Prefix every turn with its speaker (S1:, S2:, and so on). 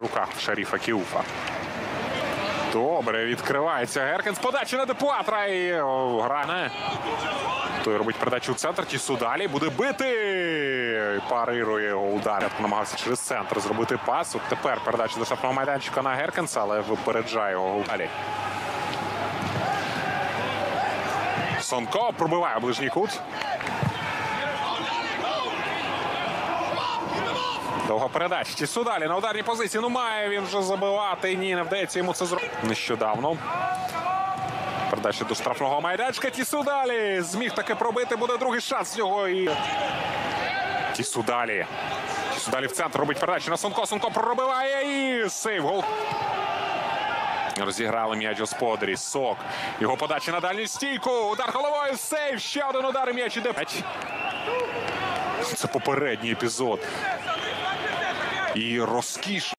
S1: В руках Шаріфа Кіуфа. Добре, відкривається Геркенс. Подача на Депуатра і гране. Той робить передачу в центр. Тісу далі буде бити. Парирує його удар. Намагався через центр зробити пас. От тепер передача до штрафного майданчика на Геркенса, але випереджає його далі. Сонко пробиває ближній кут. Довга передача. Тісу далі на ударній позиції. Ну має він вже забивати. Ні, не вдається йому це зробити. Нещодавно. Передача до штрафного майданчика. Тісу далі. Зміг таки пробити. Буде другий шанс цього. І... Тісу далі. Тісу далі в центр робить передачу на Сонко. Сонко пробиває і сейв. Гол. Розіграли м'яч господарі. Сок. Його подача на дальню стійку. Удар головою. Сейв. Ще один удар і м'яч іде. Це попередній епізод. І розкіш.